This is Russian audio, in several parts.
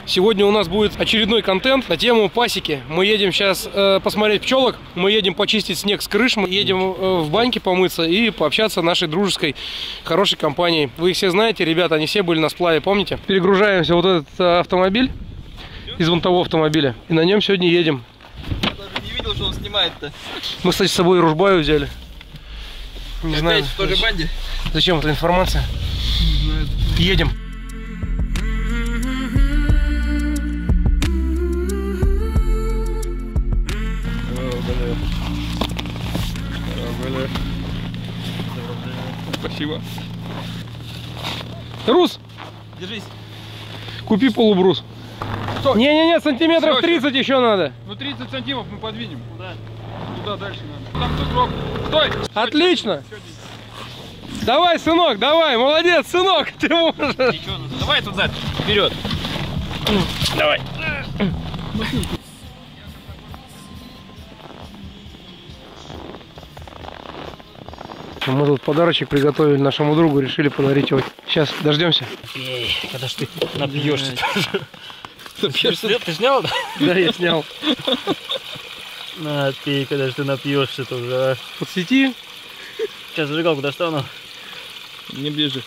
Сегодня у нас будет очередной контент на тему пасеки. Мы едем сейчас посмотреть пчелок, мы едем почистить снег с крыш, мы едем в баньке помыться и пообщаться с нашей дружеской, хорошей компанией. Вы их все знаете, ребята, они все были на сплаве, помните? Перегружаемся вот этот автомобиль из вон того автомобиля и на нем сегодня едем. Я даже не видел, что он снимает-то. Мы, кстати, с собой ружбаю взяли. Не знаю. В той же банде? Зачем эта информация? Не знаю. Едем. Спасибо. Рус, Держись. купи полубрус. Не-не-не, сантиметров 30 еще надо. Ну 30 сантиметров мы подвинем. Куда? Туда дальше надо. Там сугроб. Стой! Отлично. Давай, сынок, давай, молодец, сынок, ты можешь. Ничего, давай туда, вперед. Давай. Мы тут подарочек приготовили нашему другу, решили подарить его. Сейчас дождемся. Когда ж ты напьешься тоже. Ты снял? Да, я снял. На, пей, когда ж ты напьешься тоже. Подсвети. Сейчас зажигалку достану. Не ближе.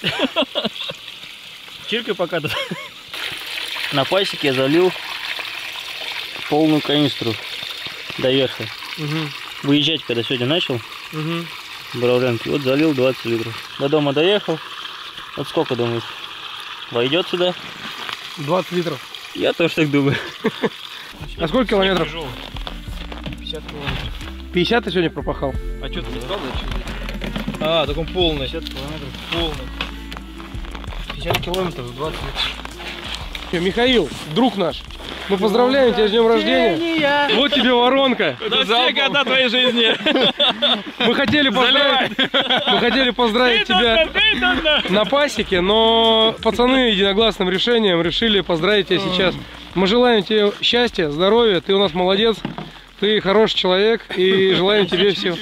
Чиркай пока тут. На пасеке я залил полную канистру до верха. Выезжать, когда сегодня начал. Бравленки. Вот залил 20 литров. До дома доехал. Вот сколько думаешь? Войдет сюда? 20 литров. Я тоже так думаю. А сколько километров? 50 километров. 50 ты сегодня пропахал? А что ты не сказал, да? А, так он полный. 50 километров. Полный. 50 километров, 20 литров. Михаил, друг наш, мы поздравляем тебя с днем рождения. Вот тебе воронка. На все года твоей жизни. Мы хотели поздравить тебя на пасеке, но пацаны единогласным решением решили поздравить тебя сейчас. Мы желаем тебе счастья, здоровья, ты у нас молодец, ты хороший человек и желаем тебе всего.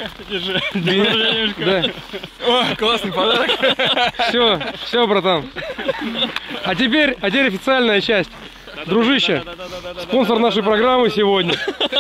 Да. О, классный подарок. Все, братан. А теперь официальная часть. Дружище, спонсор нашей программы сегодня.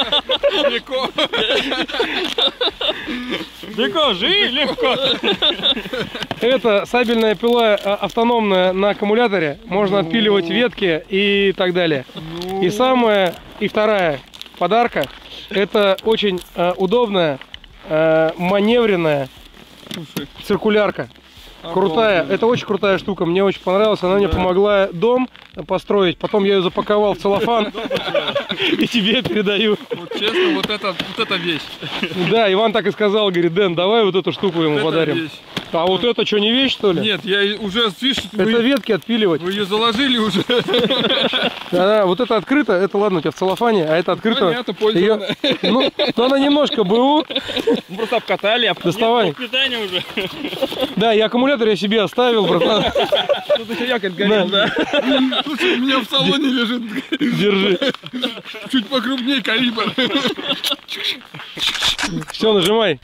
Легко, живи, легко. Это сабельная пила автономная на аккумуляторе. Можно отпиливать ветки и так далее. И вторая подарка. Это очень удобная, маневренная циркулярка. Крутая, это очень крутая штука, мне очень понравилась, она мне помогла дом построить, потом я ее запаковал в целлофан и тебе передаю. Вот честно, вот это вещь. Да, Иван так и сказал, говорит, Дэн, давай вот эту штуку ему подарим. А вот это что, не вещь, что ли? Нет, я уже, видишь, это ветки отпиливать. Вы ее заложили уже. Да, вот это открыто, это ладно, у тебя в целлофане, а это открыто. Понятно, пользование. Ну, она немножко БУ. Просто обкатали, а доставай. Питание уже. Да, и аккумулятор я себе оставил, братан. Тут еще якорь горел, да? Слушай, у меня в салоне лежит. Держи. Чуть покрупнее калибр. Все, нажимай.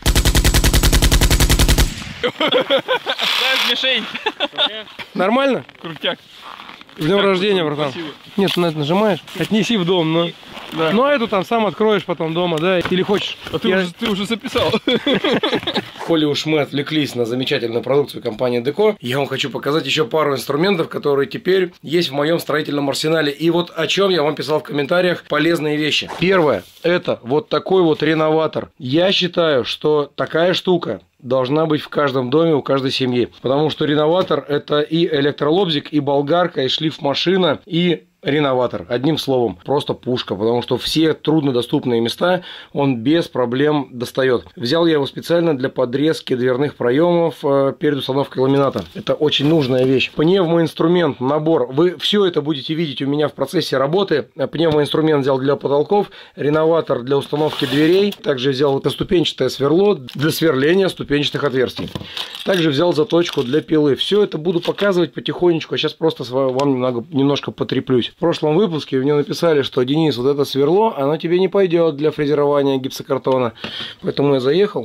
Ставь мишень. Нормально? Крутяк. С днем рождения, братан. Спасибо. Нет, на это нажимаешь, отнеси в дом, но... Да. Ну а эту там сам откроешь потом дома, да? Или хочешь? А ты уже записал. Коли уж мы отвлеклись на замечательную продукцию компании Деко, я вам хочу показать еще пару инструментов, которые теперь есть в моем строительном арсенале. И вот о чем я вам писал в комментариях, полезные вещи. Первое, это вот такой вот реноватор. Я считаю, что такая штука должна быть в каждом доме, у каждой семьи. Потому что реноватор — это и электролобзик, и болгарка, и шлифмашина, и реноватор. Одним словом, просто пушка, потому что все труднодоступные места он без проблем достает. Взял я его специально для подрезки дверных проемов перед установкой ламината. Это очень нужная вещь. Пневмоинструмент, набор. Вы все это будете видеть у меня в процессе работы. Пневмоинструмент взял для потолков, реноватор для установки дверей. Также взял это ступенчатое сверло для сверления ступенчатых отверстий. Также взял заточку для пилы. Все это буду показывать потихонечку. А сейчас просто вам немножко потреплюсь. В прошлом выпуске мне написали, что Денис, вот это сверло, оно тебе не пойдет для фрезерования гипсокартона. Поэтому я заехал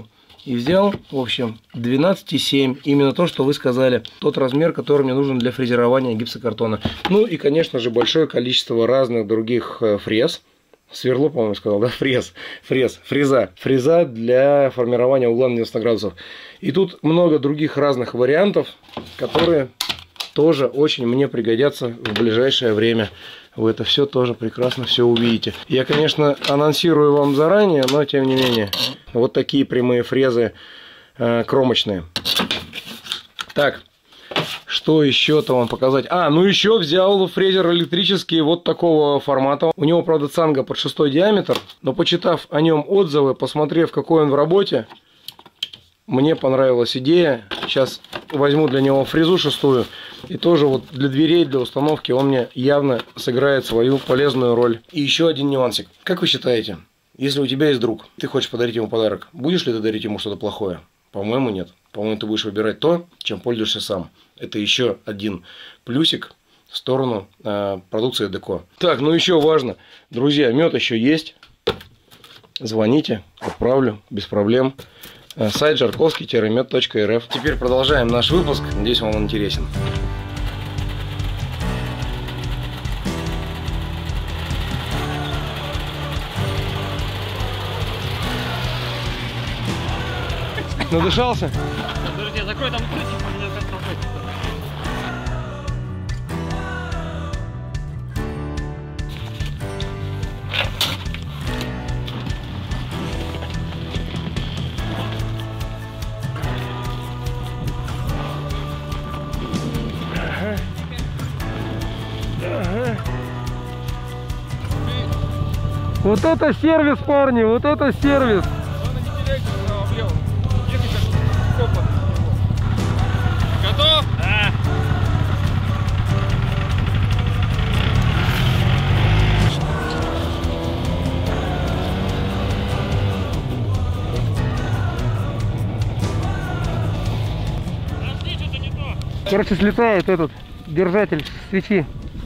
И взял, в общем, 12,7. Именно то, что вы сказали. Тот размер, который мне нужен для фрезерования гипсокартона. Ну и, конечно же, большое количество разных других фрез. Сверло, по-моему, сказал, да? Фреза. Фреза для формирования угла на 90 градусов. И тут много других разных вариантов, которые тоже очень мне пригодятся в ближайшее время. Вы это все тоже прекрасно все увидите. Я, конечно, анонсирую вам заранее, но тем не менее. Вот такие прямые фрезы кромочные. Так, что еще-то вам показать? Ну еще взял фрезер электрический вот такого формата. У него, правда, цанга под 6 диаметр, но почитав о нем отзывы, посмотрев, какой он в работе, мне понравилась идея. Сейчас возьму для него фрезу 6. И тоже вот для дверей, для установки он мне явно сыграет свою полезную роль. И еще один нюансик. Как вы считаете, если у тебя есть друг, ты хочешь подарить ему подарок, будешь ли ты дарить ему что-то плохое? По-моему, нет. По-моему, ты будешь выбирать то, чем пользуешься сам. Это еще один плюсик в сторону продукции Деко. Так, ну еще важно. Друзья, мед еще есть. Звоните, отправлю, без проблем. Сайт жарковский-мед.рф. Теперь продолжаем наш выпуск. Надеюсь, вам он интересен. Надышался? Подожди, закрой там ключик, у меня как проходит. Вот это сервис, парни, вот это сервис. Главное, не теряйте вправо влево. Ехай как копан. Готов? Да. Подожди, что-то не то. Короче, слетает этот держатель свечи.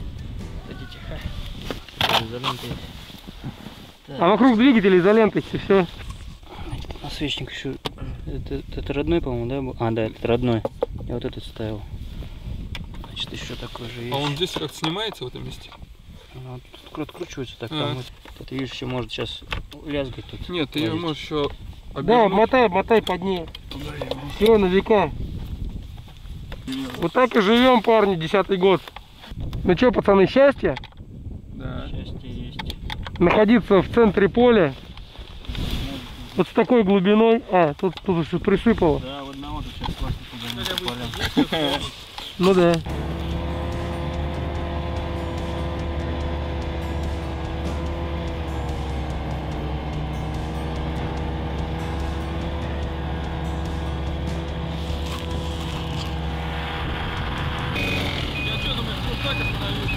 Изолентой. А вокруг двигателя изолентой все. Освечник еще. Это родной, по-моему, да? Был? Да, это родной. Я вот этот ставил. Значит, еще такой же есть. А он здесь как-то снимается в этом месте? Вот тут откручивается так. Там вот. Ты видишь, еще может сейчас лязгать тут. Нет, ты ее можешь еще Да, мотай под ней. Все, на века. Вот так и живем, парни, 10-й год. Ну что, пацаны, счастье? Да. Счастье есть. Находиться в центре поля. Вот с такой глубиной. Тут уже присыпало. Да, в одного тут сейчас пластик полям. Ну да. Я что думаю, что так остановился?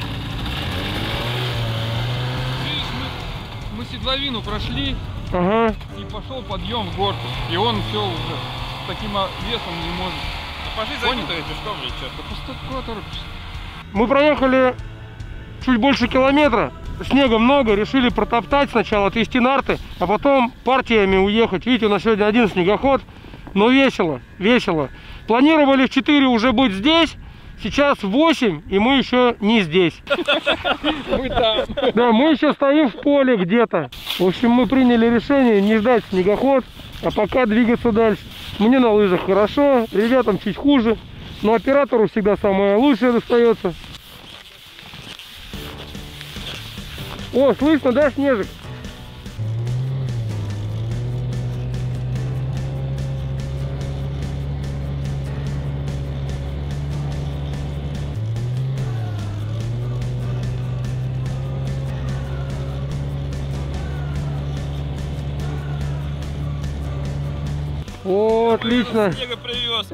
Видишь, мы седловину прошли Ага. и пошел подъем в горку. И он все уже с таким весом не может. Пошли за ним, пешком или что? Да просто куда торопишься? Мы проехали чуть больше километра. Снега много, решили протоптать сначала, отвезти нарты, а потом партиями уехать. Видите, у нас сегодня один снегоход, но весело, весело. Планировали в 4 уже быть здесь, сейчас 8, и мы еще не здесь. Мы там. Да, мы еще стоим в поле где-то. В общем, мы приняли решение не ждать снегоход, а пока двигаться дальше. Мне на лыжах хорошо, ребятам чуть хуже, но оператору всегда самое лучшее достается. О, слышно, да, снежик? О, отлично. Снега привез.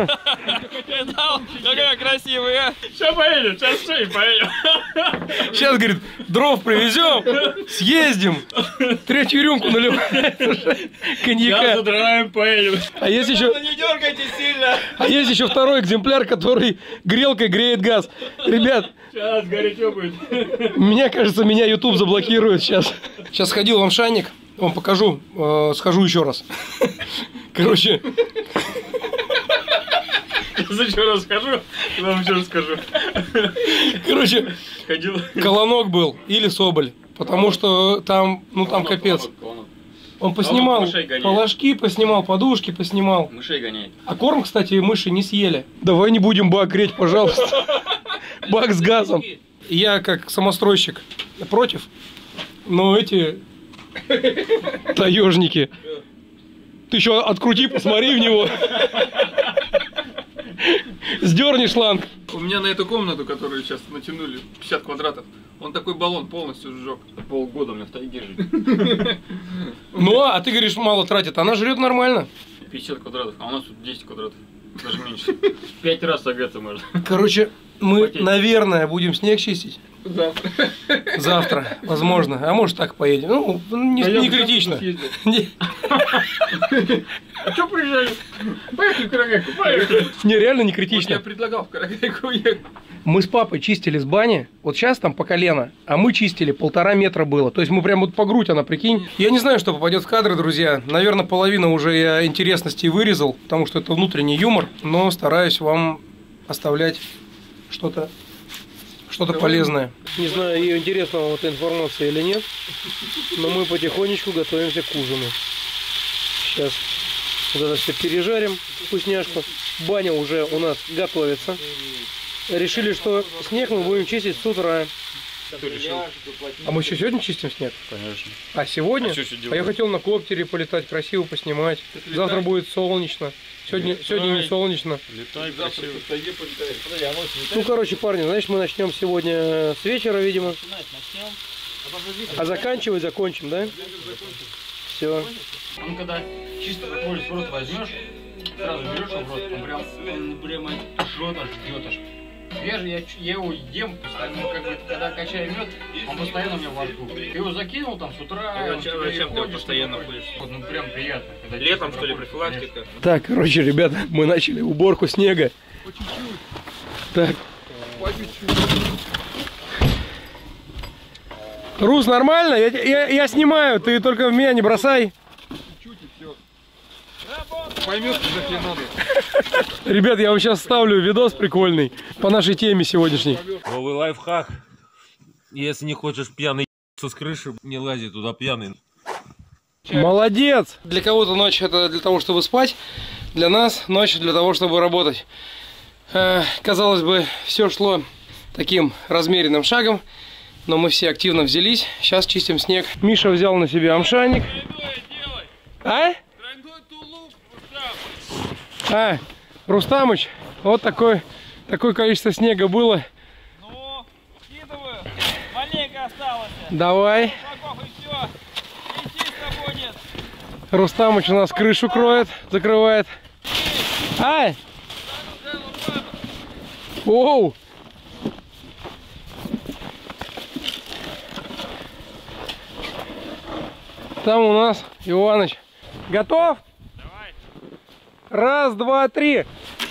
Какая красивая. Сейчас поедем, сейчас что и поедем. Сейчас, говорит, дров привезем, съездим, 3-ю рюмку наливаем коньяка. Сейчас задраем, поедем. А есть еще, Не дергайте сильно. а есть еще второй экземпляр, который грелкой греет газ. Ребят, Сейчас горячо будет. мне кажется, меня YouTube заблокирует сейчас. Сейчас сходил в Амшанник, вам покажу, схожу еще раз. Короче, Еще раз скажу, вам еще расскажу. короче, Ходил. колонок был или соболь. Потому что там, ну там капец. Он поснимал мышей гоняет. положки, поснимал подушки, поснимал. Мышей гоняет. А корм, кстати, мыши не съели. Давай не будем бак греть, пожалуйста. Бак с газом. Я как самостройщик против, но эти таежники. Ты еще открути, посмотри в него. Сдерни шланг. У меня на эту комнату, которую сейчас натянули, 50 квадратов, он такой баллон полностью сжег. Полгода у меня в тайге жить. Ну, а ты говоришь, мало тратит. Она жрет нормально. 50 квадратов, а у нас тут 10 квадратов. Даже меньше. 5 раз согреться можно. Короче, мы, наверное, будем снег чистить. Завтра. Завтра, возможно. А может так поедем. Ну, не критично. Не, А что приезжали? Поехали в Карагайку, поехали. не, реально не Вот я критично. предлагал в Карагайку уехать. Мы с папой чистили с бани. Вот сейчас там по колено. А мы чистили 1,5 метра было. То есть мы прям вот по грудь, она, прикинь. Я не знаю, что попадет в кадры, друзья. Наверное, половину уже я интересности вырезал. Потому что это внутренний юмор. Но стараюсь вам оставлять что-то полезное. Не знаю, ее интересна вам эта информация или нет, но мы потихонечку готовимся к ужину. Сейчас вот это все пережарим, вкусняшку. Баня уже у нас готовится. Решили, что снег мы будем чистить с утра. А мы еще сегодня чистим снег? Конечно. А сегодня? А что А я хотел на коптере полетать, красиво поснимать. Завтра будет солнечно. Сегодня не солнечно. Летай, красиво. Ну, короче, парни, значит, мы начнем сегодня с вечера, видимо. А заканчивать закончим, да? Все. Он когда чисто полис в рот возьмешь, сразу берешь его в рот, он прямо жжет, аж ждет аж. Я его ем постоянно, как бы, когда качаю мед, он постоянно у меня во рту. Ты его закинул там с утра, Зачем ты постоянно ходишь? Вот, ну прям приятно. Когда Летом, чисто что ли, работаешь, профилактика? Так, короче, ребята, мы начали уборку снега. Так. Рус, нормально? Я снимаю, ты только в меня не бросай. Поймешь, что тебе надо. Ребят, я вам сейчас ставлю видос прикольный по нашей теме сегодняшней. Новый лайфхак. Если не хочешь пьяный с крыши, не лази туда пьяный. Молодец! Для кого-то ночь это для того, чтобы спать. Для нас ночь для того, чтобы работать. Казалось бы, все шло таким размеренным шагом. Но мы все активно взялись. Сейчас чистим снег. Миша взял на себя амшаник. А? А, Рустамыч, вот такое количество снега было. Ну, скидываю. Маленько осталось. Давай. Упаков и все. И чисто будет. Рустамыч у нас крышу кроет, закрывает. Ай! Оу! Там у нас Иваныч. Готов? Давай. Раз, два, три.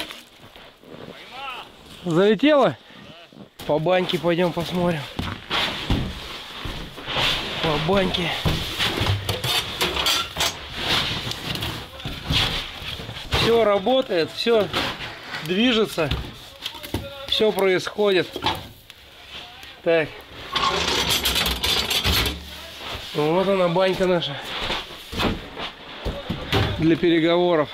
Залетело? Да. По баньке пойдем посмотрим. По баньке. Все работает, все движется, все происходит. Так. Вот она, банька наша. Для переговоров.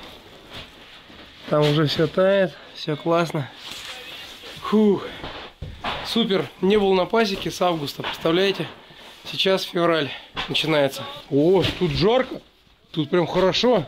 Там уже все тает, все классно. Фух. Супер. Не был на пасеке с августа, представляете? Сейчас февраль начинается. О, тут жарко. Тут прям хорошо.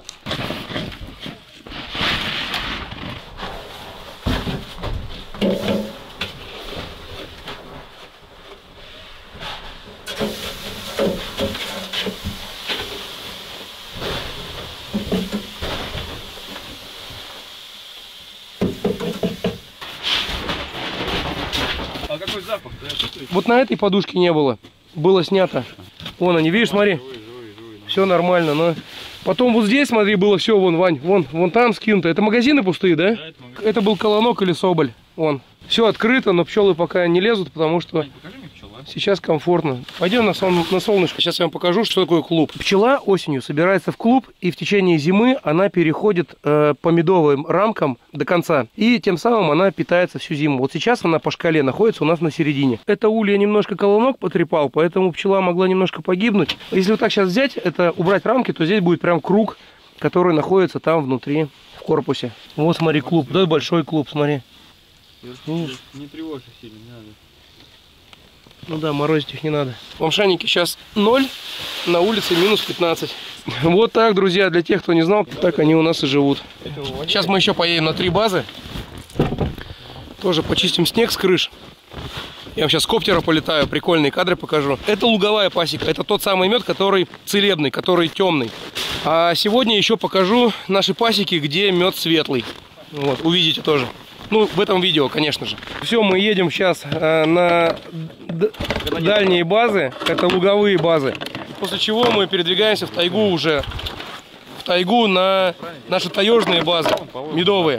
А какой запах-то? Вот на этой подушке не было. Было снято. Вон они, видишь, смотри. Все нормально, но... Потом вот здесь, смотри, было все, вон, Вань, вон там скинуто. Это магазины пустые, да? Это был колонок или соболь. Вон. Все открыто, но пчелы пока не лезут, потому что... Покажи мне пчелу. Сейчас комфортно. Пойдем на солнышко. Сейчас я вам покажу, что такое клуб. Пчела осенью собирается в клуб, и в течение зимы она переходит по медовым рамкам до конца. И тем самым она питается всю зиму. Вот сейчас она по шкале находится у нас на середине. Это улья немножко колонок потрепал, поэтому пчела могла немножко погибнуть. Если вот так сейчас взять, это убрать рамки, то здесь будет прям круг, который находится там внутри, в корпусе. Вот смотри, клуб. Да, большой клуб, смотри. Не тревожься сильно, не надо. Ну да, морозить их не надо. В Амшаннике сейчас 0, на улице минус 15. Вот так, друзья, для тех, кто не знал, так они у нас и живут. Сейчас мы еще поедем на 3 базы. Тоже почистим снег с крыш. Я вам сейчас с коптера полетаю, прикольные кадры покажу. Это луговая пасека, это тот самый мед, который целебный, который темный. А сегодня еще покажу наши пасеки, где мед светлый. Вот, увидите тоже. Ну, в этом видео, конечно же. Все, мы едем сейчас на дальние базы. Это луговые базы. После чего мы передвигаемся в тайгу уже. В тайгу на наши таежные базы, медовые.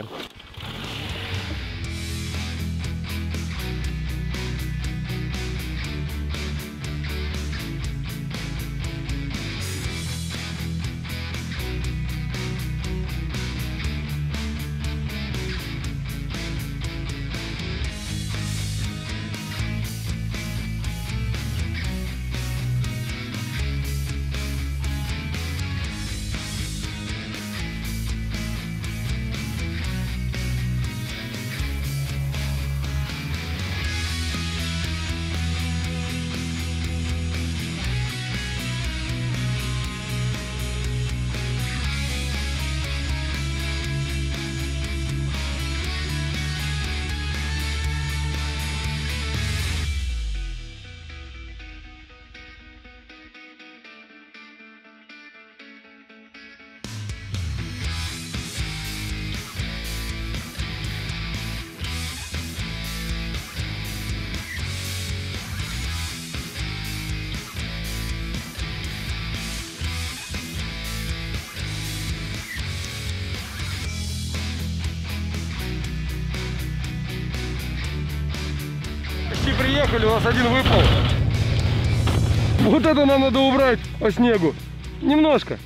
Приехали, у нас один выпал. Вот это нам надо убрать по снегу. Немножко.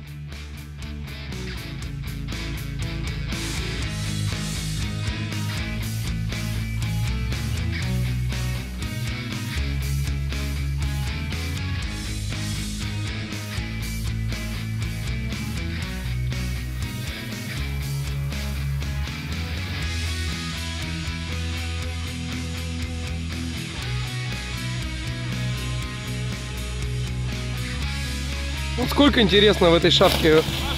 Вот сколько интересно в этой шапке.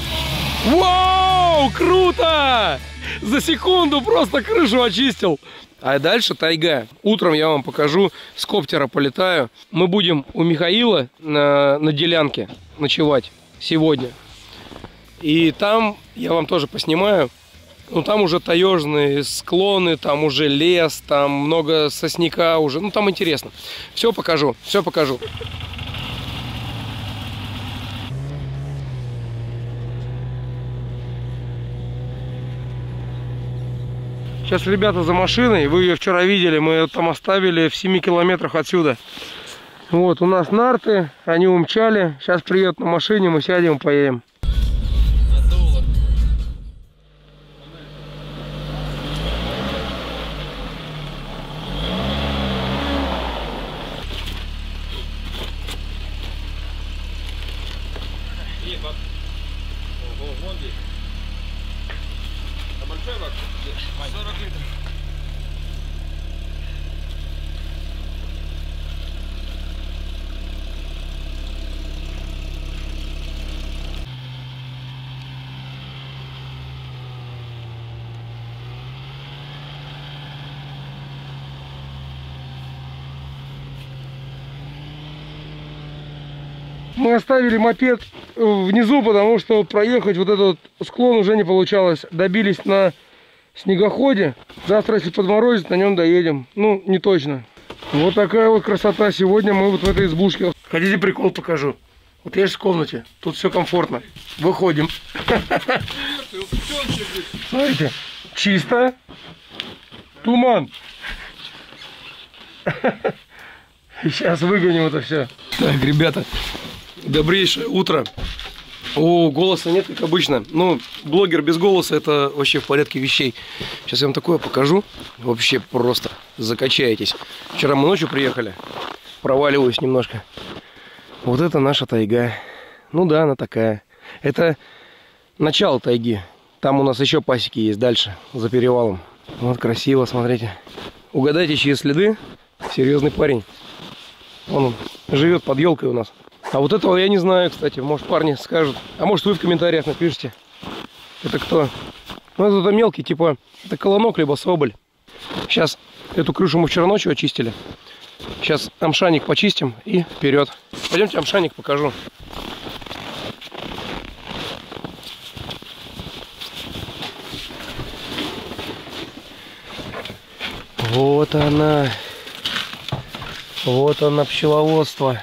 Вау, круто! За секунду просто крышу очистил. А дальше тайга. Утром я вам покажу, с коптера полетаю. Мы будем у Михаила на делянке ночевать сегодня. И там я вам тоже поснимаю. Ну там уже таежные склоны, там уже лес, там много сосняка уже. Ну там интересно. Все покажу, все покажу. Сейчас ребята за машиной, вы ее вчера видели, мы ее там оставили в 7 километрах отсюда. Вот, у нас нарты, они умчали. Сейчас приедут на машине, мы сядем и поедем. Мы оставили мопед внизу, потому что проехать вот этот склон уже не получалось. Добились на снегоходе. Завтра, если подморозит, на нем доедем. Ну, не точно. Вот такая вот красота. Сегодня мы вот в этой избушке. Хотите, прикол покажу? Вот я же в комнате. Тут все комфортно. Выходим. Смотрите, чисто. Туман. Сейчас выгоним это все. Так, ребята, добрейшее утро. О, голоса нет, как обычно. Ну, блогер без голоса — это вообще в порядке вещей. Сейчас я вам такое покажу. Вообще просто закачаетесь. Вчера мы ночью приехали. Проваливаюсь немножко. Вот это наша тайга. Ну да, она такая. Это начало тайги. Там у нас еще пасеки есть дальше, за перевалом. Вот красиво, смотрите. Угадайте, чьи следы. Серьезный парень. Он живет под елкой у нас. А вот этого я не знаю, кстати. Может, парни скажут. А может, вы в комментариях напишите. Это кто? Ну, это мелкий, типа, это колонок, либо соболь. Сейчас эту крышу мы вчера ночью очистили. Сейчас амшаник почистим и вперед. Пойдемте амшаник покажу. Вот она. Вот оно, пчеловодство.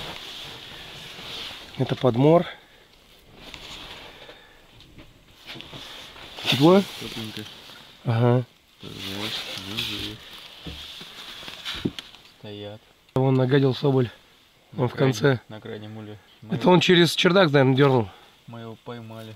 Это подмор. Тепло? Тепленько. Ага. Стоят. Вон нагадил соболь. Он в конце. На крайнем уле. Это он через чердак, наверное, дернул. Мы его поймали.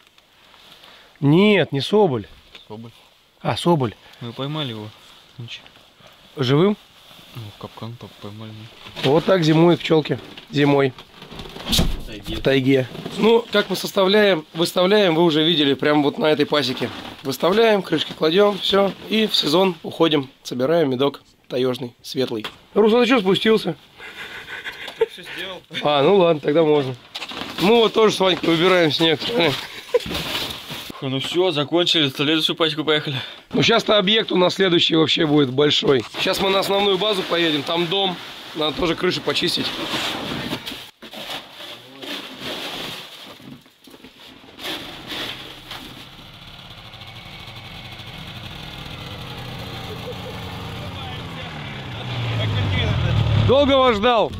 Нет, не соболь. Соболь. А, соболь. Мы поймали его. Ничего. Живым? Ну, капкан поймали. Вот так зимуют пчелки. Зимой. В тайге. Ну, как мы выставляем, вы уже видели, прямо вот на этой пасеке. Выставляем, крышки кладем, все. И в сезон уходим, собираем медок таежный, светлый. Руслан, ты что спустился? Все сделал. А, ну ладно, тогда можно. Мы вот тоже с Ванькой выбираем снег. Ну все, закончили, в следующую пасеку поехали. Ну сейчас-то объект у нас следующий вообще будет большой. Сейчас мы на основную базу поедем, там дом, надо тоже крышу почистить. Долго вас ждал?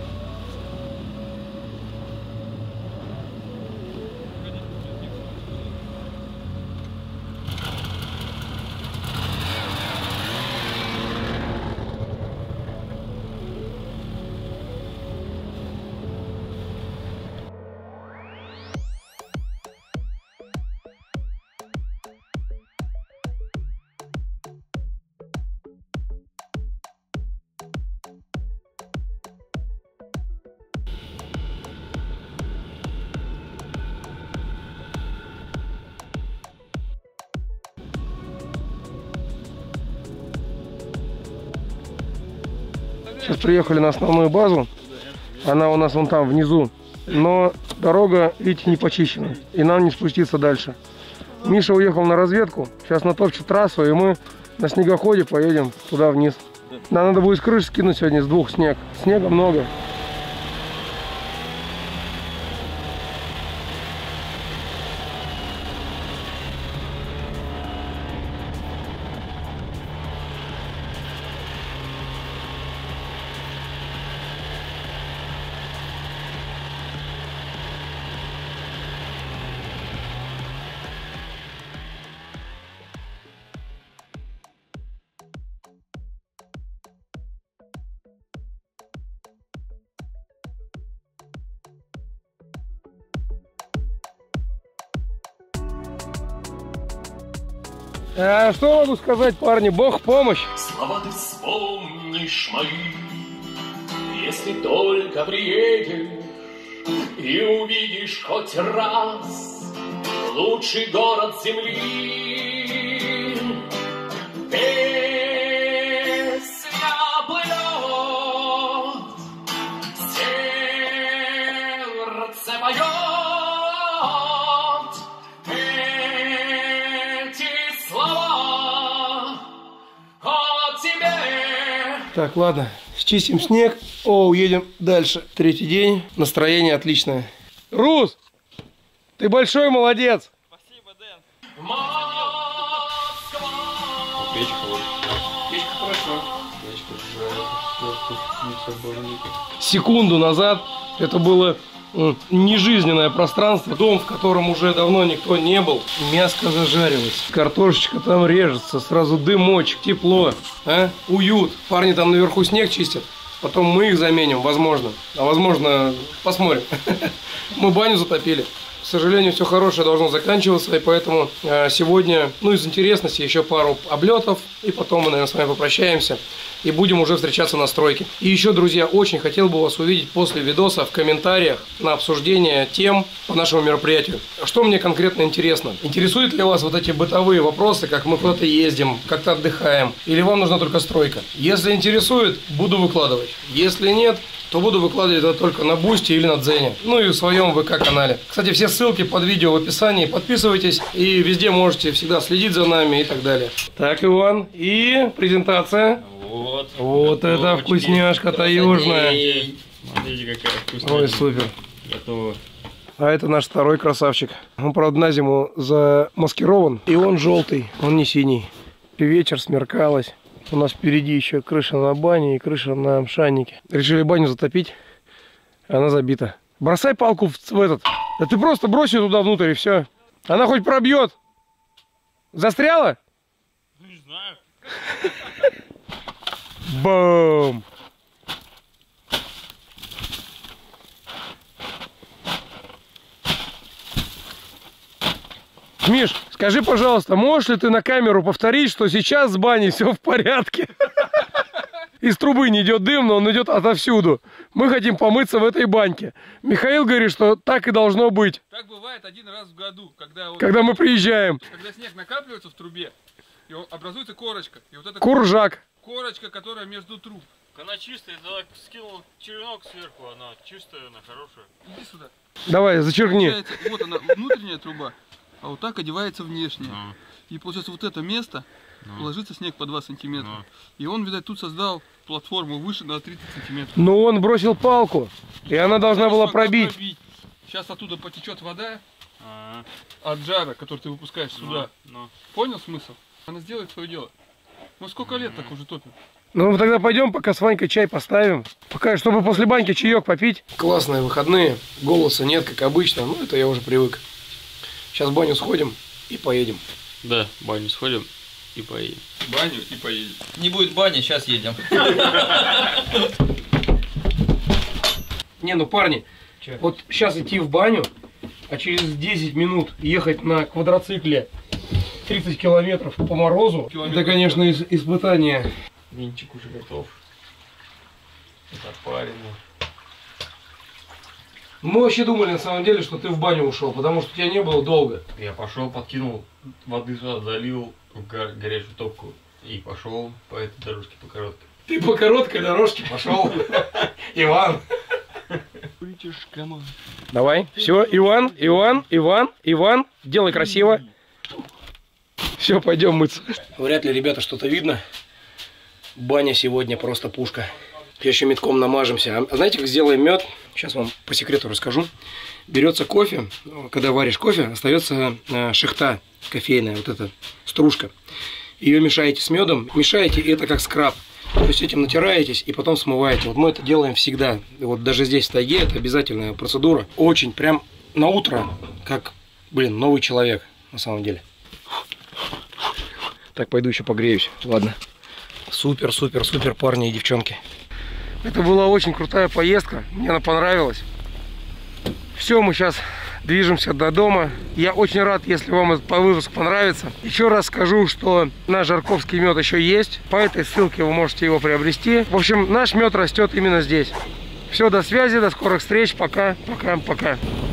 Сейчас приехали на основную базу. Она у нас вон там внизу. Но дорога, видите, не почищена. И нам не спуститься дальше. Миша уехал на разведку. Сейчас натопчет трассу, и мы на снегоходе поедем туда вниз. Нам надо будет с крыши скинуть сегодня с 2 снег. Снега много. Что могу сказать, парни? Бог в помощь. Слова ты вспомнишь мои, если только приедешь и увидишь хоть раз лучший город земли. Песня плывет, сердце поет. Так, ладно, счистим снег. О, уедем дальше. 3-й день. Настроение отличное. Рус, ты большой молодец. Спасибо, Дэн. Печка вот. Печка хорошо. Печка Секунду назад это было нежизненное пространство. Дом, в котором уже давно никто не был. Мяско зажарилось. Картошечка там режется. Сразу дымочек, тепло. А? Уют. Парни там наверху снег чистят. Потом мы их заменим, возможно. А возможно, посмотрим. Мы баню затопили. К сожалению, все хорошее должно заканчиваться, и поэтому сегодня, ну, из интересности, еще пару облетов, и потом мы, наверное, с вами попрощаемся, и будем уже встречаться на стройке. И еще, друзья, очень хотел бы вас увидеть после видоса в комментариях на обсуждение тем по нашему мероприятию. Что мне конкретно интересно? Интересуют ли вас вот эти бытовые вопросы, как мы куда-то ездим, как-то отдыхаем, или вам нужна только стройка? Если интересует, буду выкладывать. Если нет, то буду выкладывать это только на Бусти или на Дзене. Ну и в своем ВК-канале. Кстати, все ссылки под видео в описании. Подписывайтесь и везде можете всегда следить за нами и так далее. Так, Иван, и презентация. Вот это вкусняшка-то южная. Смотрите, какая вкусная. Ой, супер. Готово. А это наш второй красавчик. Он, правда, на зиму замаскирован. И он желтый, он не синий. Вечер, смеркалось. У нас впереди еще крыша на бане и крыша на мшаннике. Решили баню затопить. Она забита. Бросай палку в этот. Да ты просто брось ее туда внутрь и все. Она хоть пробьет. Застряла? Не знаю. Бум! Миш, скажи, пожалуйста, можешь ли ты на камеру повторить, что сейчас с баней все в порядке? Из трубы не идет дым, но он идет отовсюду. Мы хотим помыться в этой баньке. Михаил говорит, что так и должно быть. Так бывает один раз в году, когда мы приезжаем. Когда снег накапливается в трубе, и образуется корочка. И вот эта Куржак. корочка, которая между труб. Она чистая, да, скинул черенок сверху, она чистая, она хорошая. Иди сюда. Давай, зачеркни. Получается, вот она, внутренняя труба, а вот так одевается внешняя. И получается вот это место, ложится снег по 2 сантиметра. И он, видать, тут создал платформу выше на 30 сантиметров. Но он бросил палку, и она должна была пробить. Сейчас оттуда потечет вода от жара, который ты выпускаешь сюда. Понял смысл? Она сделает свое дело. Ну сколько лет так уже топит? Ну тогда пойдем, пока с Ванькой чай поставим. Пока, чтобы после баньки чаек попить. Классные выходные. Голоса нет, как обычно. Ну это я уже привык. Сейчас в баню сходим и поедем. Да, в баню сходим и поедем. В баню и поедем. Не будет бани, сейчас едем. Не, ну парни, вот сейчас идти в баню, а через 10 минут ехать на квадроцикле 30 километров по морозу, это, конечно, испытание. Винчик уже готов. Запаренный. Мы вообще думали, на самом деле, что ты в баню ушел, потому что тебя не было долго. Я пошел, подкинул воды сюда, залил в горячую топку и пошел по этой дорожке по короткой. Ты по короткой дорожке пошел, Иван. Давай, все, Иван, делай красиво. Все, пойдем мыться. Вряд ли, ребята, что-то видно. Баня сегодня просто пушка. Еще метком намажемся. А знаете, как сделаем мед? Сейчас вам по секрету расскажу. Берется кофе. Когда варишь кофе, остается шихта кофейная, вот эта стружка. Ее мешаете с медом. Мешаете, и это как скраб. То есть этим натираетесь и потом смываете. Вот мы это делаем всегда. Вот даже здесь в тайге это обязательная процедура. Очень прям на утро, как, блин, новый человек на самом деле. Так, пойду еще погреюсь. Ладно. Супер, супер, супер, парни и девчонки. Это была очень крутая поездка. Мне она понравилась. Все, мы сейчас движемся до дома. Я очень рад, если вам этот выпуск понравится. Еще раз скажу, что наш жарковский мед еще есть. По этой ссылке вы можете его приобрести. В общем, наш мед растет именно здесь. Все, до связи, до скорых встреч. Пока, пока, пока.